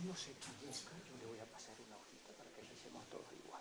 no se equivoca, yo le voy a pasar una hojita para que empecemos todos igual.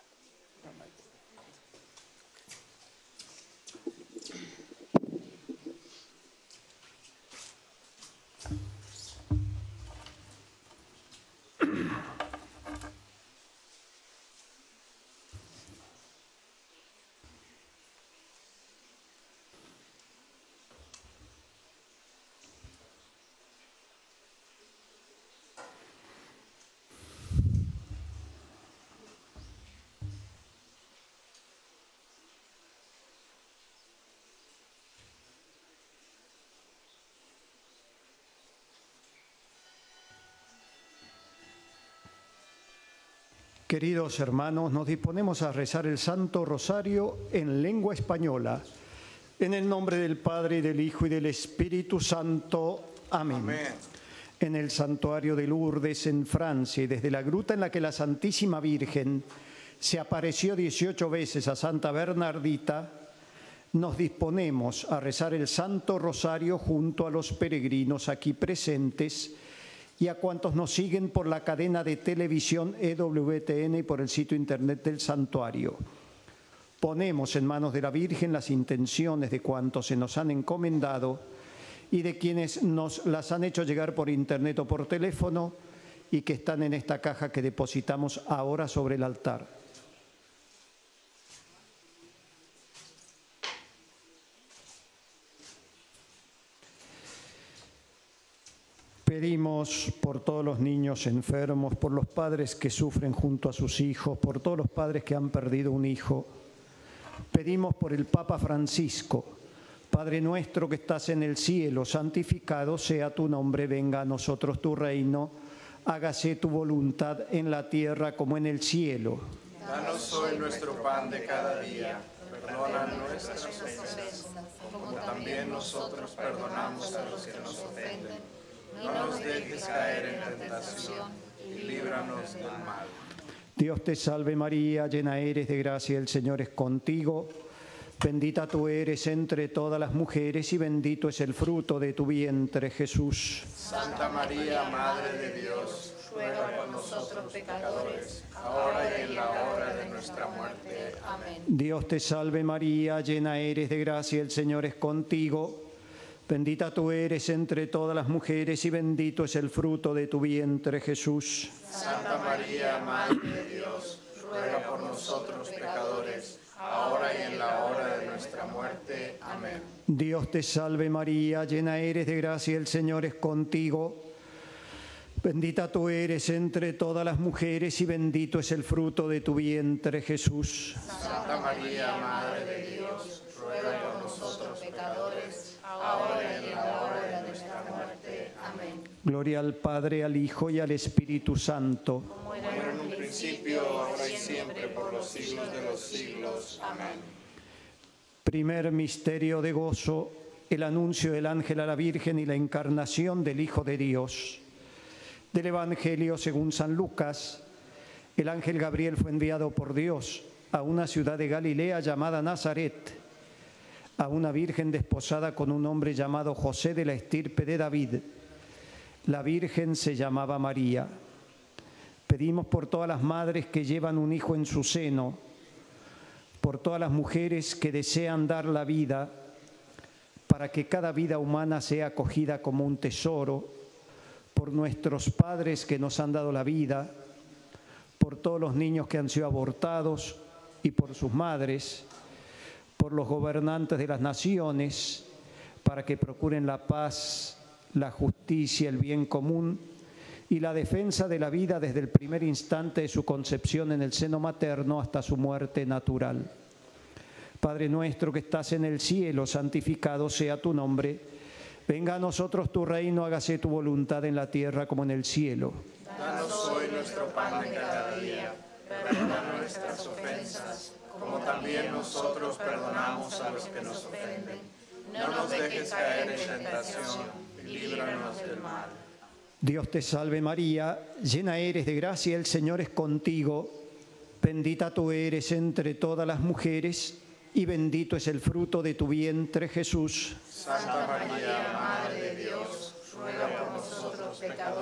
Queridos hermanos, nos disponemos a rezar el Santo Rosario en lengua española. En el nombre del Padre, y del Hijo, y del Espíritu Santo. Amén. Amén. En el santuario de Lourdes, en Francia, y desde la gruta en la que la Santísima Virgen se apareció 18 veces a Santa Bernardita, nos disponemos a rezar el Santo Rosario junto a los peregrinos aquí presentes y a cuantos nos siguen por la cadena de televisión EWTN y por el sitio internet del santuario. Ponemos en manos de la Virgen las intenciones de cuantos se nos han encomendado y de quienes nos las han hecho llegar por internet o por teléfono y que están en esta caja que depositamos ahora sobre el altar. Pedimos por todos los niños enfermos, por los padres que sufren junto a sus hijos, por todos los padres que han perdido un hijo. Pedimos por el Papa Francisco. Padre nuestro que estás en el cielo, santificado sea tu nombre, venga a nosotros tu reino, hágase tu voluntad en la tierra como en el cielo. Danos hoy nuestro pan de cada día, perdona nuestras ofensas, como también nosotros perdonamos a los que nos ofenden. No nos dejes caer en tentación y líbranos del mal. Dios te salve María, llena eres de gracia, el Señor es contigo. Bendita tú eres entre todas las mujeres y bendito es el fruto de tu vientre, Jesús. Santa María, Madre de Dios, ruega por nosotros pecadores, ahora y en la hora de nuestra muerte. Amén. Dios te salve María, llena eres de gracia, el Señor es contigo. Bendita tú eres entre todas las mujeres y bendito es el fruto de tu vientre, Jesús. Santa María, Madre de Dios, ruega por nosotros pecadores, ahora y en la hora de nuestra muerte. Amén. Dios te salve María, llena eres de gracia, el Señor es contigo. Bendita tú eres entre todas las mujeres y bendito es el fruto de tu vientre, Jesús. Santa María, Madre de Dios, ruega por nosotros pecadores, ahora y en la hora de nuestra muerte. Amén. Gloria al Padre, al Hijo y al Espíritu Santo. Como era en un principio, ahora y siempre, por los siglos de los siglos. Amén. Primer misterio de gozo, el anuncio del ángel a la Virgen y la encarnación del Hijo de Dios. Del Evangelio según San Lucas, el ángel Gabriel fue enviado por Dios a una ciudad de Galilea llamada Nazaret, a una virgen desposada con un hombre llamado José de la estirpe de David. La virgen se llamaba María. Pedimos por todas las madres que llevan un hijo en su seno, por todas las mujeres que desean dar la vida, para que cada vida humana sea acogida como un tesoro, por nuestros padres que nos han dado la vida, por todos los niños que han sido abortados y por sus madres, por los gobernantes de las naciones, para que procuren la paz, la justicia, el bien común y la defensa de la vida desde el primer instante de su concepción en el seno materno hasta su muerte natural. Padre nuestro que estás en el cielo, santificado sea tu nombre. Venga a nosotros tu reino, hágase tu voluntad en la tierra como en el cielo. Danos hoy nuestro pan de cada día, perdona nuestras ofensas, como también nosotros perdonamos a los que nos ofenden. No nos dejes caer en tentación y líbranos del mal. Dios te salve María, llena eres de gracia, el Señor es contigo. Bendita tú eres entre todas las mujeres y bendito es el fruto de tu vientre, Jesús. Santa María, Madre de Dios, ruega por nosotros pecadores,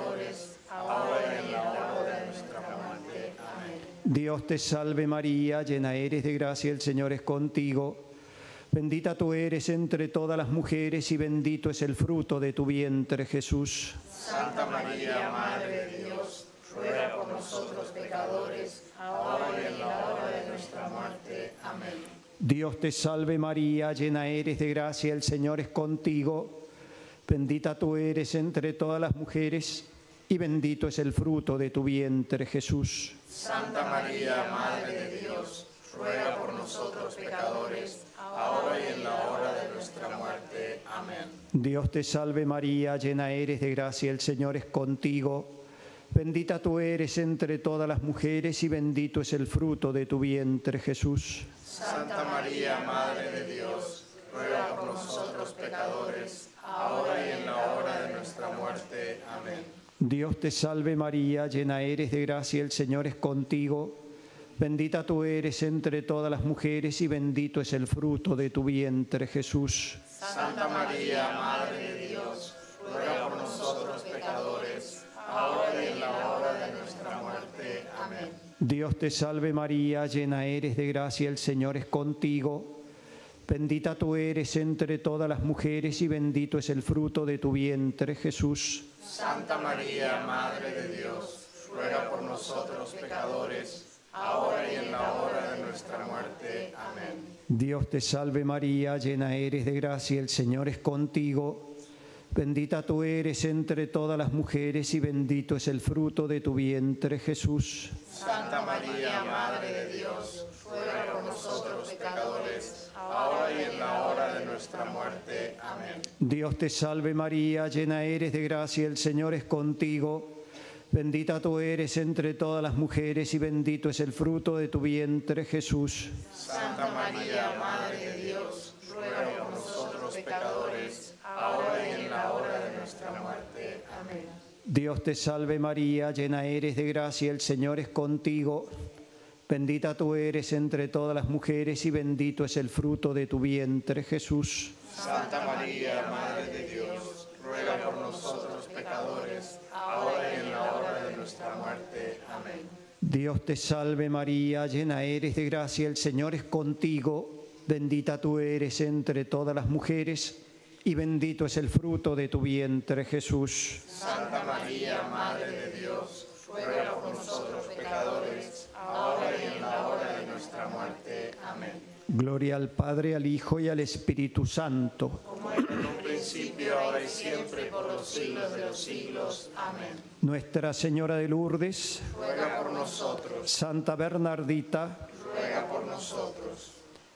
pecadores, ahora y en la hora de nuestra muerte. Amén. Dios te salve María, llena eres de gracia, el Señor es contigo. Bendita tú eres entre todas las mujeres y bendito es el fruto de tu vientre, Jesús. Santa María, Madre de Dios, ruega por nosotros pecadores, ahora y en la hora de nuestra muerte. Amén. Dios te salve María, llena eres de gracia, el Señor es contigo. Bendita tú eres entre todas las mujeres y bendito es el fruto de tu vientre, Jesús. Santa María, Madre de Dios, ruega por nosotros pecadores, ahora y en la hora de nuestra muerte. Amén. Dios te salve María, llena eres de gracia, el Señor es contigo. Bendita tú eres entre todas las mujeres y bendito es el fruto de tu vientre, Jesús. Santa María, Madre de Dios, ruega por nosotros pecadores, ahora y en la hora de nuestra muerte. Amén. Dios te salve María, llena eres de gracia, el Señor es contigo. Bendita tú eres entre todas las mujeres y bendito es el fruto de tu vientre, Jesús. Santa María, Madre de Dios, ruega por nosotros pecadores, ahora y en la hora de nuestra muerte. Amén. Dios te salve María, llena eres de gracia, el Señor es contigo. Bendita tú eres entre todas las mujeres y bendito es el fruto de tu vientre, Jesús. Santa María, Madre de Dios, ruega por nosotros pecadores, ahora y en la hora de nuestra muerte. Amén. Dios te salve María, llena eres de gracia, el Señor es contigo. Bendita tú eres entre todas las mujeres y bendito es el fruto de tu vientre, Jesús. Santa María, Madre de Dios, ruega por nosotros pecadores, ahora y en la hora de nuestra muerte. Amén. Dios te salve María, llena eres de gracia, el Señor es contigo. Bendita tú eres entre todas las mujeres y bendito es el fruto de tu vientre, Jesús. Santa María, Madre de Dios, ruega por nosotros pecadores, ahora y en la hora de nuestra muerte. Amén. Dios te salve María, llena eres de gracia, el Señor es contigo. Bendita tú eres entre todas las mujeres y bendito es el fruto de tu vientre, Jesús. Santa María, Madre de Dios, ruega por nosotros pecadores, ahora y en la hora de nuestra muerte. Amén. Dios te salve María, llena eres de gracia, el Señor es contigo. Bendita tú eres entre todas las mujeres y bendito es el fruto de tu vientre, Jesús. Santa María, Madre de Dios, ruega por nosotros pecadores, ahora y en la hora de nuestra muerte. Amén. Gloria al Padre, al Hijo y al Espíritu Santo. Como en un principio, ahora y siempre, por los siglos de los siglos. Amén. Nuestra Señora de Lourdes, Ruega por nosotros, Santa Bernardita. ruega por nosotros.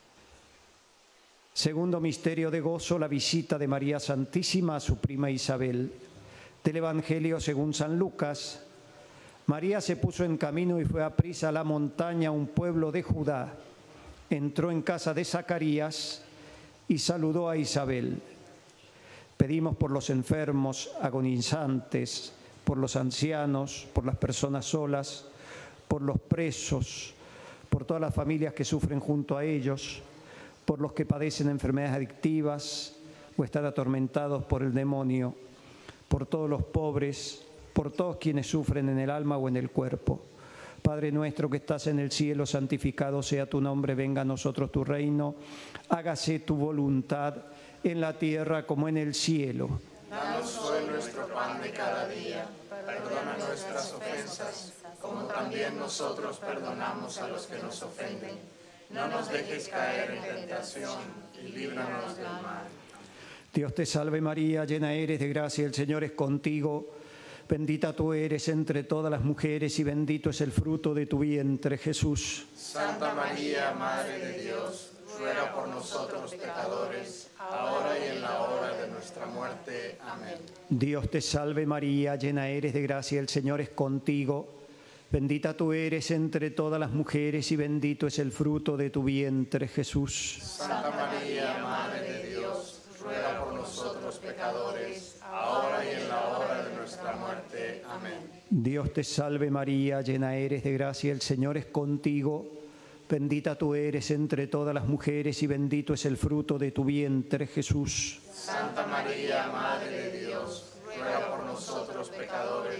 Segundo misterio de gozo, la visita de María Santísima a su prima Isabel. Del Evangelio según San Lucas. María se puso en camino y fue aprisa a la montaña, un pueblo de Judá. Entró en casa de Zacarías y saludó a Isabel. Pedimos por los enfermos, agonizantes, por los ancianos, por las personas solas, por los presos, por todas las familias que sufren junto a ellos, por los que padecen enfermedades adictivas o están atormentados por el demonio, por todos los pobres, por todos quienes sufren en el alma o en el cuerpo. Padre nuestro que estás en el cielo, santificado sea tu nombre, venga a nosotros tu reino, hágase tu voluntad en la tierra como en el cielo. Danos hoy nuestro pan de cada día, perdona nuestras ofensas, como también nosotros perdonamos a los que nos ofenden. No nos dejes caer en tentación y líbranos del mal. Dios te salve María, llena eres de gracia, el Señor es contigo. Bendita tú eres entre todas las mujeres y bendito es el fruto de tu vientre, Jesús. Santa María, Madre de Dios, ruega por nosotros pecadores, ahora y en la hora de nuestra muerte. Amén. Dios te salve María, llena eres de gracia, el Señor es contigo. Bendita tú eres entre todas las mujeres y bendito es el fruto de tu vientre, Jesús. Santa María, Madre de Dios, ruega por nosotros pecadores, ahora y en la hora de nuestra muerte. Amén. Dios te salve María, llena eres de gracia, el Señor es contigo. Bendita tú eres entre todas las mujeres y bendito es el fruto de tu vientre, Jesús. Santa María, Madre de Dios, ruega por nosotros pecadores,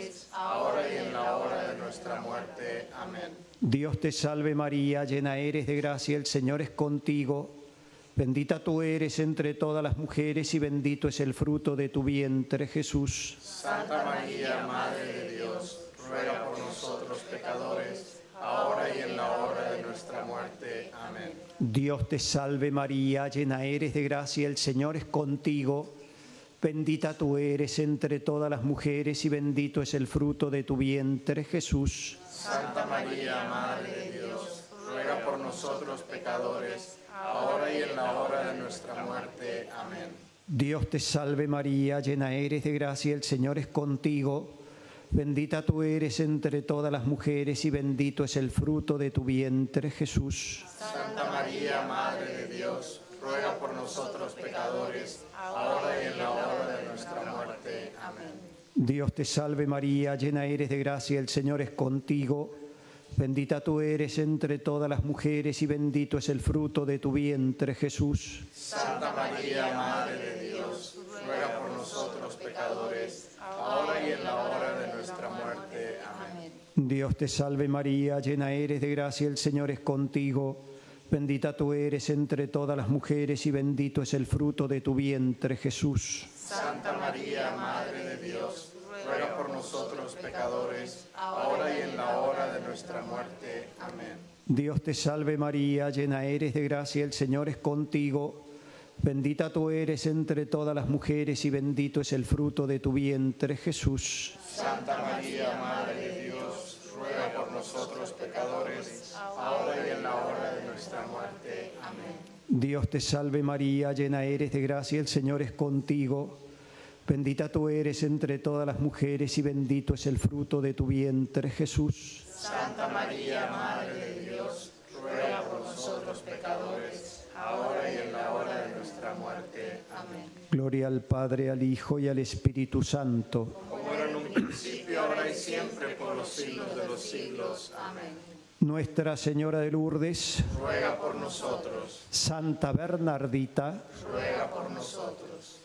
pecadores, ahora y en la hora de nuestra muerte. Amén. Dios te salve María, llena eres de gracia, el Señor es contigo. Bendita tú eres entre todas las mujeres y bendito es el fruto de tu vientre, Jesús. Santa María, Madre de Dios, ruega por nosotros pecadores, ahora y en la hora de nuestra muerte. Amén. Dios te salve María, llena eres de gracia, el Señor es contigo. Bendita tú eres entre todas las mujeres y bendito es el fruto de tu vientre, Jesús. Santa María, Madre de Dios, ruega por nosotros pecadores, ahora y en la hora de nuestra muerte. Amén. Dios te salve María, llena eres de gracia, el Señor es contigo. Bendita tú eres entre todas las mujeres y bendito es el fruto de tu vientre, Jesús. Santa María, Madre de Dios, ruega por nosotros pecadores, ahora y en la hora de nuestra muerte. Amén. Dios te salve María, llena eres de gracia, el Señor es contigo. Bendita tú eres entre todas las mujeres y bendito es el fruto de tu vientre, Jesús. Santa María, Madre de Dios, ruega por nosotros pecadores, ahora y en la hora de nuestra muerte. Amén. Dios te salve María, llena eres de gracia, el Señor es contigo. Bendita tú eres entre todas las mujeres y bendito es el fruto de tu vientre, Jesús. Santa María, Madre de Dios, ruega por nosotros pecadores, ahora y en la hora de nuestra muerte. Amén. Dios te salve María, llena eres de gracia, el Señor es contigo. Bendita tú eres entre todas las mujeres y bendito es el fruto de tu vientre, Jesús. Santa María, Madre de Dios, ruega por nosotros pecadores, ahora y en la hora de nuestra muerte. Amén. Dios te salve María, llena eres de gracia, el Señor es contigo. Bendita tú eres entre todas las mujeres y bendito es el fruto de tu vientre, Jesús. Santa María, Madre de Dios, ruega por nosotros pecadores, ahora y en la hora de nuestra muerte. Amén. Gloria al Padre, al Hijo y al Espíritu Santo. Como era en un principio, ahora y siempre, por los siglos de los siglos. Amén. Nuestra Señora de Lourdes, ruega por nosotros. Santa Bernardita, ruega por nosotros.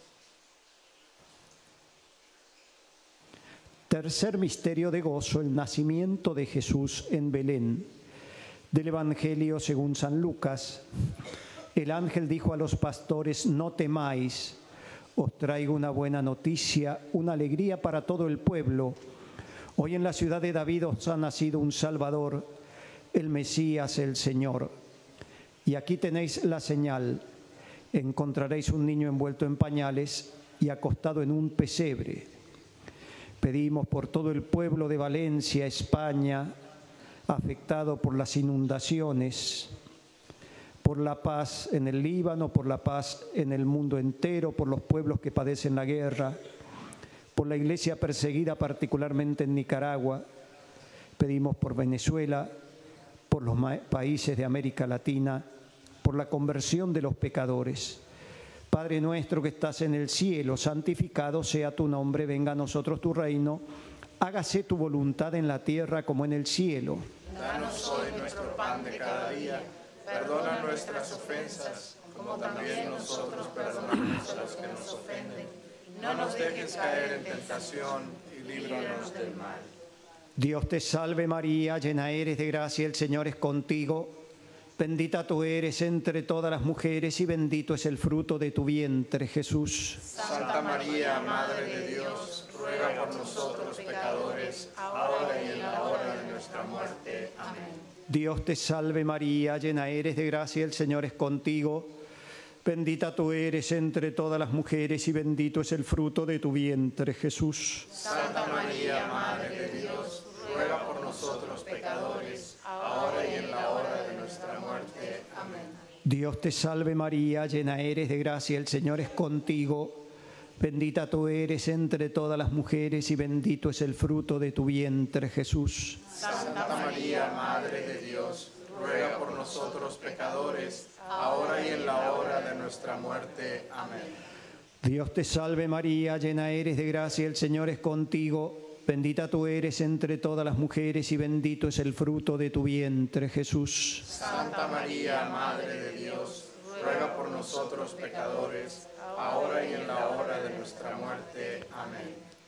Tercer misterio de gozo, el nacimiento de Jesús en Belén. Del Evangelio según San Lucas. El ángel dijo a los pastores: no temáis, os traigo una buena noticia, una alegría para todo el pueblo. Hoy en la ciudad de David os ha nacido un Salvador, el Mesías, el Señor. Y aquí tenéis la señal: encontraréis un niño envuelto en pañales y acostado en un pesebre. Pedimos por todo el pueblo de Valencia, España, afectado por las inundaciones, por la paz en el Líbano, por la paz en el mundo entero, por los pueblos que padecen la guerra, por la iglesia perseguida particularmente en Nicaragua. Pedimos por Venezuela, por los países de América Latina, por la conversión de los pecadores. Padre nuestro que estás en el cielo, santificado sea tu nombre, venga a nosotros tu reino, hágase tu voluntad en la tierra como en el cielo. Danos hoy nuestro pan de cada día, perdona nuestras ofensas, como también nosotros perdonamos a los que nos ofenden. No nos dejes caer en tentación y líbranos del mal. Dios te salve María, llena eres de gracia, el Señor es contigo. Bendita tú eres entre todas las mujeres y bendito es el fruto de tu vientre, Jesús. Santa María, Madre de Dios, ruega por nosotros pecadores, ahora y en la hora de nuestra muerte. Amén. Dios te salve María, llena eres de gracia, el Señor es contigo. Bendita tú eres entre todas las mujeres y bendito es el fruto de tu vientre, Jesús. Santa María, Madre de Dios, ruega por nosotros pecadores, ahora y en la hora de nuestra muerte. Amén. Dios te salve María, llena eres de gracia, el Señor es contigo. Bendita tú eres entre todas las mujeres y bendito es el fruto de tu vientre, Jesús. Santa María, Madre de Dios, ruega por nosotros pecadores, ahora y en la hora de nuestra muerte. Amén. Dios te salve María, llena eres de gracia, el Señor es contigo. Bendita tú eres entre todas las mujeres y bendito es el fruto de tu vientre, Jesús. Santa María, Madre de Dios, ruega por nosotros pecadores, ahora y en la hora de nuestra muerte. Amén.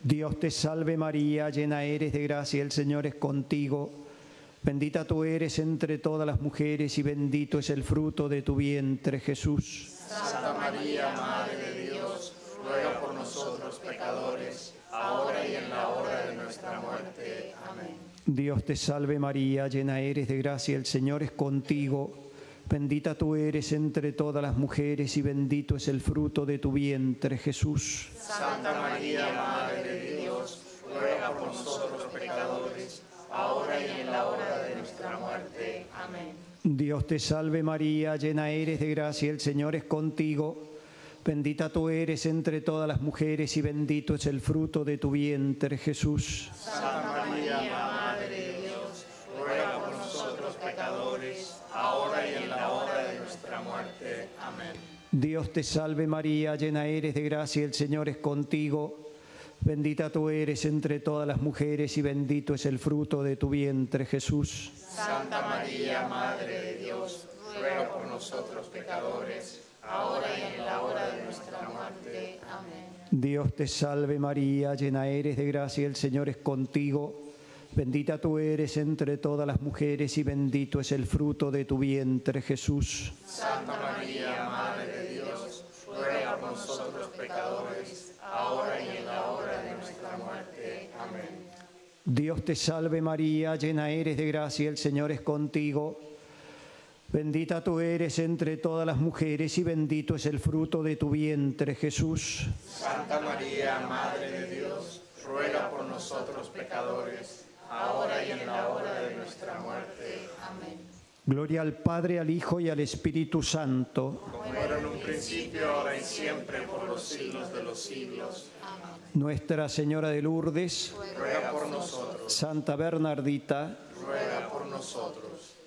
Dios te salve María, llena eres de gracia, el Señor es contigo. Bendita tú eres entre todas las mujeres y bendito es el fruto de tu vientre, Jesús. Santa María, Madre de Dios, ruega por nosotros pecadores, ahora y en la hora de nuestra muerte. Amén. Dios te salve María, llena eres de gracia, el Señor es contigo. Bendita tú eres entre todas las mujeres y bendito es el fruto de tu vientre, Jesús. Santa María, Madre de Dios, ruega por nosotros pecadores, ahora y en la hora de nuestra muerte. Amén. Dios te salve María, llena eres de gracia, el Señor es contigo. Bendita tú eres entre todas las mujeres y bendito es el fruto de tu vientre, Jesús. Santa María, Madre de Dios, ruega por nosotros pecadores, ahora y en la hora de nuestra muerte. Amén. Dios te salve María, llena eres de gracia, el Señor es contigo. Bendita tú eres entre todas las mujeres y bendito es el fruto de tu vientre, Jesús. Santa María, Madre de Dios, ruega por nosotros pecadores, ahora y en la hora de nuestra muerte. Amén. Dios te salve María, llena eres de gracia, el Señor es contigo. Bendita tú eres entre todas las mujeres y bendito es el fruto de tu vientre, Jesús. Santa María, Madre de Dios, ruega por nosotros pecadores, ahora y en la hora de nuestra muerte. Amén. Dios te salve María, llena eres de gracia, el Señor es contigo. Bendita tú eres entre todas las mujeres y bendito es el fruto de tu vientre, Jesús. Santa María, Madre de Dios, ruega por nosotros pecadores, ahora y en la hora de nuestra muerte. Amén. Gloria al Padre, al Hijo y al Espíritu Santo. Como era en un principio, ahora y siempre, por los siglos de los siglos. Amén. Nuestra Señora de Lourdes, ruega por nosotros. Santa Bernardita, ruega por nosotros.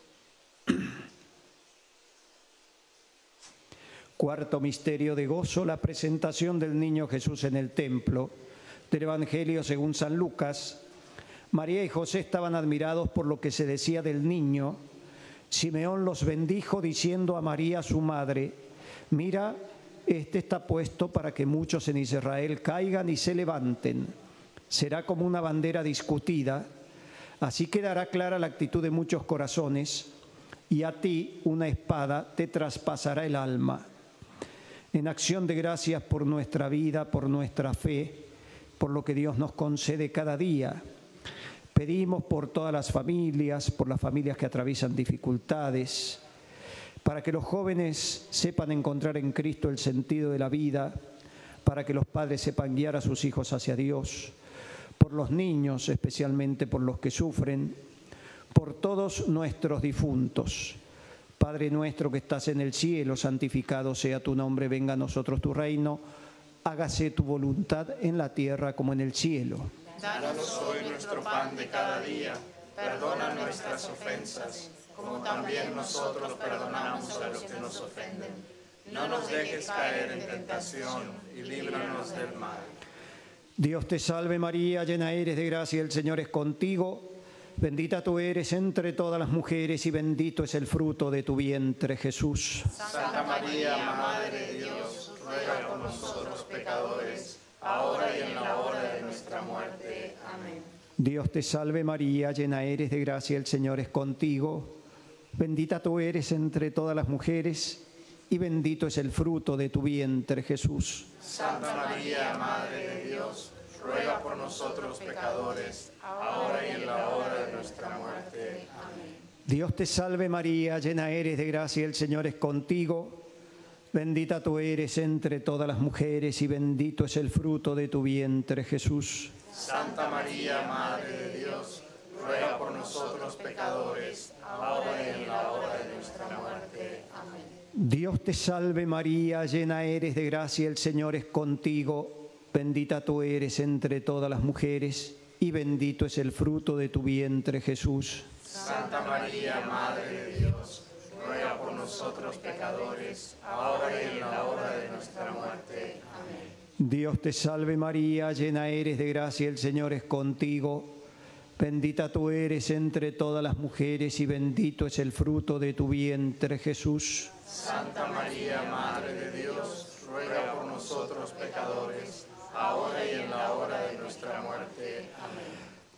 Cuarto misterio de gozo, la presentación del niño Jesús en el templo. Del Evangelio según San Lucas. María y José estaban admirados por lo que se decía del niño. Simeón los bendijo diciendo a María su madre: mira, este está puesto para que muchos en Israel caigan y se levanten. Será como una bandera discutida. Así quedará clara la actitud de muchos corazones, y a ti una espada te traspasará el alma. En acción de gracias por nuestra vida, por nuestra fe, por lo que Dios nos concede cada día. Pedimos por todas las familias, por las familias que atraviesan dificultades, para que los jóvenes sepan encontrar en Cristo el sentido de la vida, para que los padres sepan guiar a sus hijos hacia Dios, por los niños, especialmente por los que sufren, por todos nuestros difuntos. Padre nuestro que estás en el cielo, santificado sea tu nombre, venga a nosotros tu reino, hágase tu voluntad en la tierra como en el cielo. Danos hoy nuestro pan de cada día, perdona nuestras ofensas, como también nosotros perdonamos a los que nos ofenden. No nos dejes caer en tentación y líbranos del mal. Dios te salve María, llena eres de gracia, el Señor es contigo. Bendita tú eres entre todas las mujeres y bendito es el fruto de tu vientre, Jesús. Santa María, Madre de Dios, ruega por nosotros pecadores, ahora y en la hora de nuestra muerte. Amén. Dios te salve María, llena eres de gracia, el Señor es contigo. Bendita tú eres entre todas las mujeres y bendito es el fruto de tu vientre, Jesús. Santa María, Madre de Dios, ruega por nosotros pecadores, ahora y en la hora de nuestra muerte. Amén. Dios te salve María, llena eres de gracia, el Señor es contigo. Bendita tú eres entre todas las mujeres y bendito es el fruto de tu vientre, Jesús. Santa María, Madre de Dios, ruega por nosotros pecadores, ahora y en la hora de nuestra muerte. Amén. Dios te salve María, llena eres de gracia, el Señor es contigo. Bendita tú eres entre todas las mujeres y bendito es el fruto de tu vientre, Jesús. Santa María, Madre de Dios, ruega por nosotros pecadores, ahora y en la hora de nuestra muerte. Amén. Dios te salve María, llena eres de gracia, el Señor es contigo. Bendita tú eres entre todas las mujeres y bendito es el fruto de tu vientre, Jesús. Santa María, Madre de Dios, ruega por nosotros pecadores, ahora y en la hora de nuestra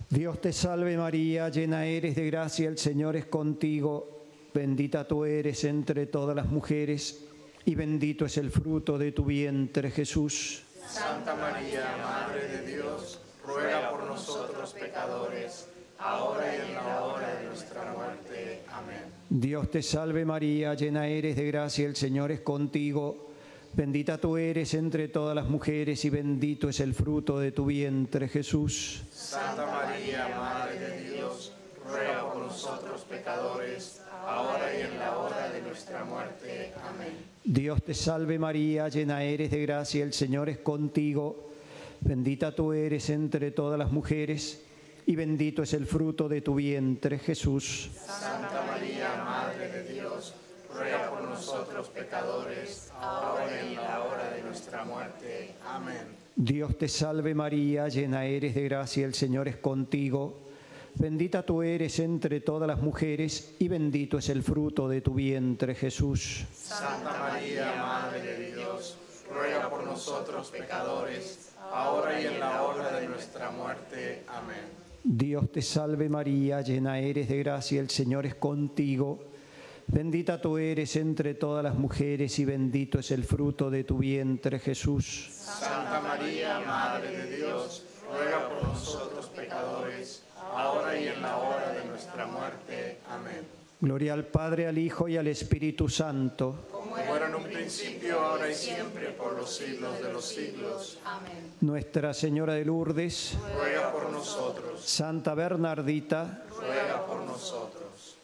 Dios te salve María, llena eres de gracia, el Señor es contigo. Bendita tú eres entre todas las mujeres y bendito es el fruto de tu vientre, Jesús. Santa María, Madre de Dios, ruega por nosotros pecadores, ahora y en la hora de nuestra muerte. Amén. Dios te salve María, llena eres de gracia, el Señor es contigo. Bendita tú eres entre todas las mujeres y bendito es el fruto de tu vientre, Jesús. Santa María, Madre de Dios, ruega por nosotros pecadores, ahora y en la hora de nuestra muerte. Amén. Dios te salve María, llena eres de gracia, el Señor es contigo. Bendita tú eres entre todas las mujeres y bendito es el fruto de tu vientre, Jesús. Santa María, Madre de Dios, ruega por nosotros pecadores, ahora y en la hora de nuestra muerte. Amén. Dios te salve María, llena eres de gracia, el Señor es contigo. Bendita tú eres entre todas las mujeres y bendito es el fruto de tu vientre, Jesús. Santa María, Madre de Dios, ruega por nosotros pecadores, ahora y en la hora de nuestra muerte. Amén. Dios te salve María, llena eres de gracia, el Señor es contigo. Bendita tú eres entre todas las mujeres y bendito es el fruto de tu vientre, Jesús. Santa María, Madre de Dios, ruega por nosotros pecadores, ahora y en la hora de nuestra muerte. Amén. Gloria al Padre, al Hijo y al Espíritu Santo. Como era en un principio, ahora y siempre, por los siglos de los siglos. Amén. Nuestra Señora de Lourdes, Ruega por nosotros, Santa Bernardita, ruega por nosotros.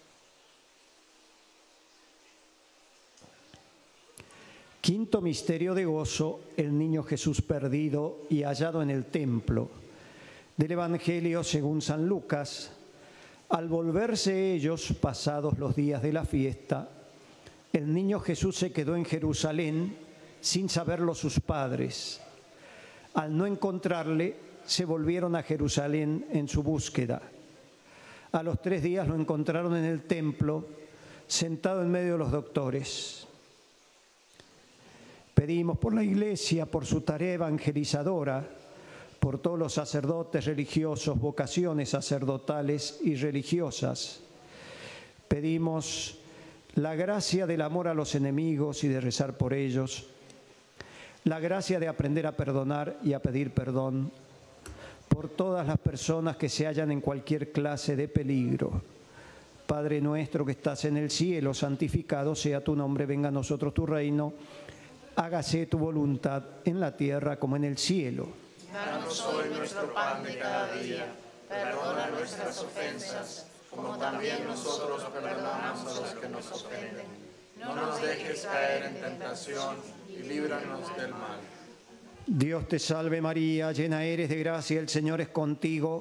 Quinto misterio de gozo, el niño Jesús perdido y hallado en el templo. Del Evangelio según San Lucas. Al volverse ellos, pasados los días de la fiesta, el niño Jesús se quedó en Jerusalén sin saberlo sus padres. Al no encontrarle, se volvieron a Jerusalén en su búsqueda. A los 3 días lo encontraron en el templo, sentado en medio de los doctores. Pedimos por la Iglesia, por su tarea evangelizadora, por todos los sacerdotes religiosos, vocaciones sacerdotales y religiosas. Pedimos la gracia del amor a los enemigos y de rezar por ellos, la gracia de aprender a perdonar y a pedir perdón por todas las personas que se hallan en cualquier clase de peligro. Padre nuestro que estás en el cielo, santificado sea tu nombre, venga a nosotros tu reino. Hágase tu voluntad en la tierra como en el cielo. Danos hoy nuestro pan de cada día. Perdona nuestras ofensas, como también nosotros perdonamos a los que nos ofenden. No nos dejes caer en tentación y líbranos del mal. Dios te salve María, llena eres de gracia, el Señor es contigo.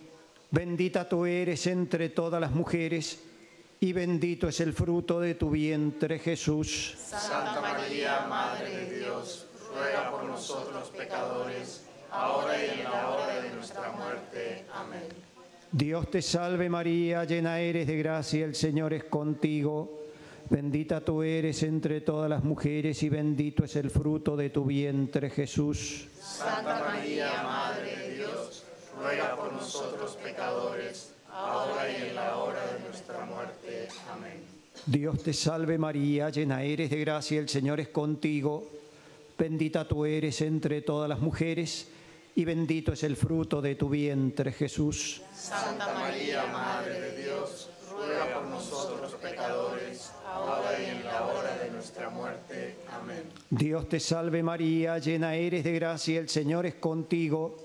Bendita tú eres entre todas las mujeres y bendito es el fruto de tu vientre, Jesús. Santa María, Madre de Dios, ruega por nosotros pecadores, ahora y en la hora de nuestra muerte. Amén. Dios te salve María, llena eres de gracia, el Señor es contigo. Bendita tú eres entre todas las mujeres y bendito es el fruto de tu vientre, Jesús. Santa María, Madre de Dios, ruega por nosotros pecadores, ahora y en la hora de nuestra muerte. Amén. Dios te salve María, llena eres de gracia, el Señor es contigo. Bendita tú eres entre todas las mujeres y bendito es el fruto de tu vientre, Jesús. Santa María, Madre de Dios, ruega por nosotros pecadores, ahora y en la hora de nuestra muerte. Amén. Dios te salve María, llena eres de gracia, el Señor es contigo.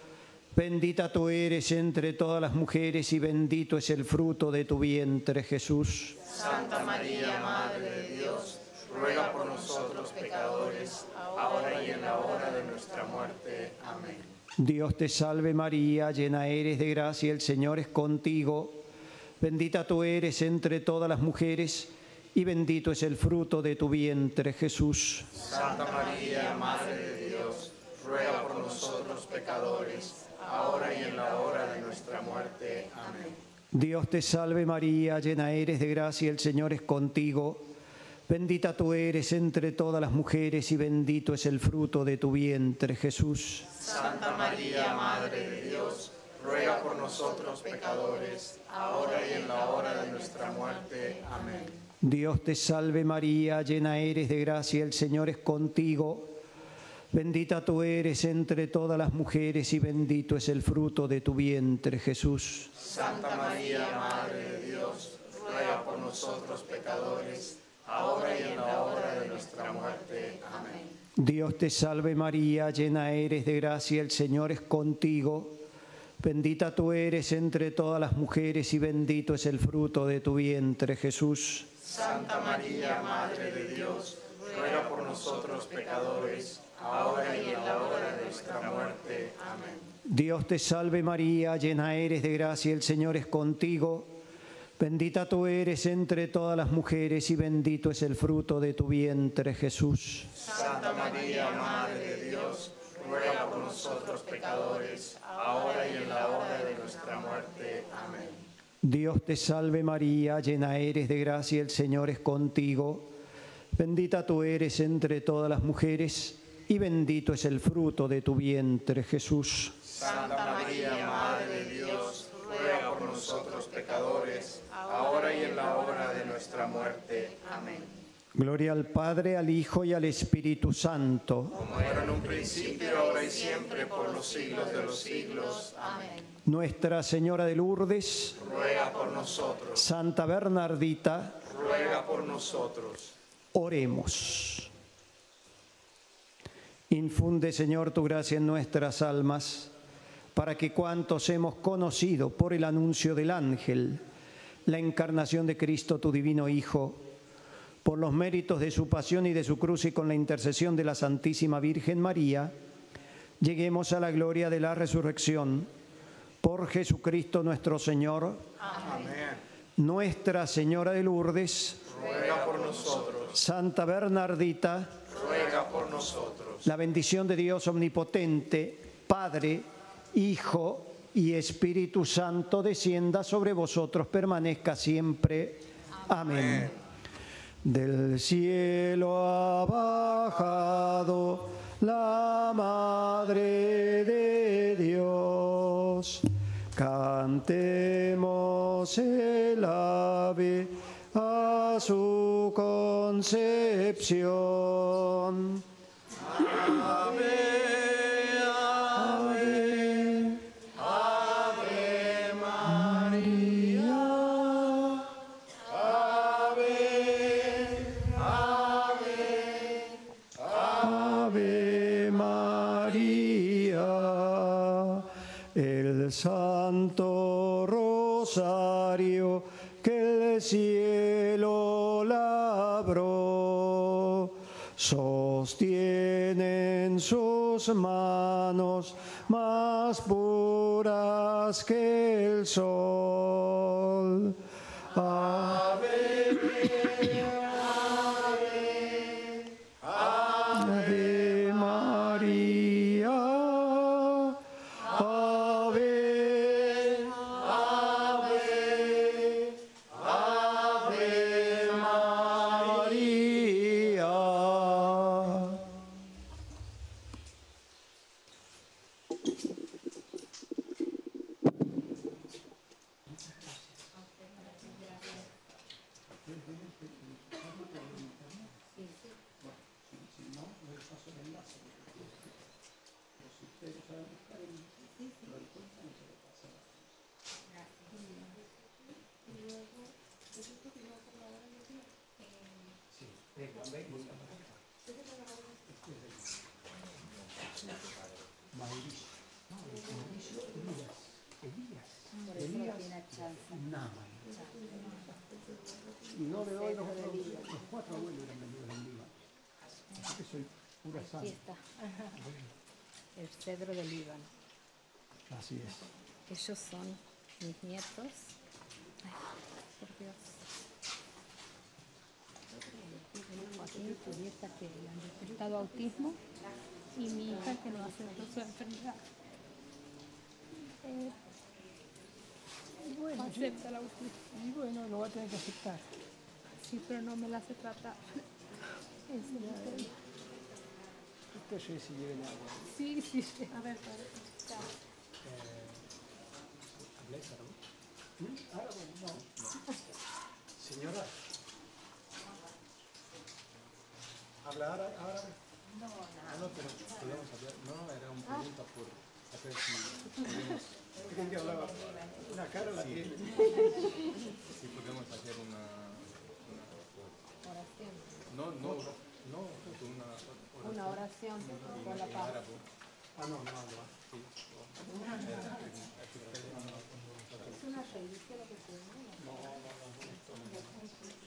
Bendita tú eres entre todas las mujeres y bendito es el fruto de tu vientre, Jesús. Santa María, Madre de Dios, ruega por nosotros pecadores, ahora y en la hora de nuestra muerte. Amén. Dios te salve María, llena eres de gracia, el Señor es contigo. Bendita tú eres entre todas las mujeres y bendito es el fruto de tu vientre, Jesús. Santa María, Madre de Dios, ruega por nosotros pecadores, ahora y en la hora de nuestra muerte. Amén. Dios te salve María, llena eres de gracia, el Señor es contigo. Bendita tú eres entre todas las mujeres y bendito es el fruto de tu vientre, Jesús. Santa María, Madre de Dios, ruega por nosotros pecadores, ahora y en la hora de nuestra muerte. Amén. Dios te salve María, llena eres de gracia, el Señor es contigo. Bendita tú eres entre todas las mujeres y bendito es el fruto de tu vientre, Jesús. Santa María, Madre de Dios, ruega por nosotros pecadores, ahora y en la hora de nuestra muerte. Amén. Dios te salve María, llena eres de gracia, el Señor es contigo. Bendita tú eres entre todas las mujeres y bendito es el fruto de tu vientre, Jesús. Santa María, Madre de Dios, ruega por nosotros pecadores, ahora y en la hora de nuestra muerte. Amén. Dios te salve María, llena eres de gracia, el Señor es contigo. Bendita tú eres entre todas las mujeres y bendito es el fruto de tu vientre, Jesús. Santa María, Madre de Dios, ruega por nosotros pecadores, ahora y en la hora de nuestra muerte. Amén. Dios te salve María, llena eres de gracia, el Señor es contigo. Bendita tú eres entre todas las mujeres y bendito es el fruto de tu vientre, Jesús. Santa María, Madre de Dios, ruega por nosotros pecadores, ahora y en la hora de nuestra muerte. Amén. Gloria al Padre, al Hijo y al Espíritu Santo. Como era en un principio, ahora y siempre, por los siglos de los siglos. Amén. Nuestra Señora de Lourdes, ruega por nosotros. Santa Bernardita, ruega por nosotros. Oremos. Infunde, Señor, tu gracia en nuestras almas, para que cuantos hemos conocido por el anuncio del ángel la encarnación de Cristo, tu divino Hijo, por los méritos de su pasión y de su cruz y con la intercesión de la Santísima Virgen María, lleguemos a la gloria de la resurrección. Por Jesucristo nuestro Señor. Amén. Nuestra Señora de Lourdes, ruega por nosotros. Santa Bernardita, ruega por nosotros. la bendición de Dios omnipotente, Padre, Hijo y Espíritu Santo, descienda sobre vosotros, permanezca siempre. Amén. Del cielo ha bajado la Madre de Dios. Cantemos el ave a su concepción. Ave. Santo Rosario que el cielo labró, sostiene en sus manos más puras que el sol. Ave, ave, ave María. Y no le doy los cuatro abuelos eran vendidos en Líbano. Así que soy pura sangre. Aquí está. El cedro del Líbano. Así es. Ellos son mis nietos. Ay, por Dios. Joaquín, Julieta, que le han detectado autismo, y mi hija que no aceptó su enfermedad. Bueno, Acepta el autismo. y bueno, lo va a tener que aceptar. Sí, pero no me la hace tratar. Esto yo si lleven agua. Sí, sí, sí. A ver, padre. inglés, árabe. Árabe, no. Señora, ¿habla árabe? No, pero podemos hablar. No, era una pregunta por saber si podemos. ¿Creen que hablaba? Una cara la tiene. Si podemos hacer una Oración. no, una Una oración por la en paz. árabe. Ah, no hablo. Sí. Es una religión lo que se